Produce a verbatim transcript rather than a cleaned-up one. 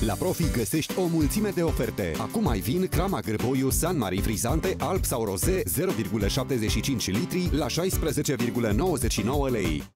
La Profi găsești o mulțime de oferte. Acum ai vin crama Gârboiu San Marie frizante, alb sau roze, zero virgulă șaptezeci și cinci litri la șaisprezece virgulă nouăzeci și nouă lei.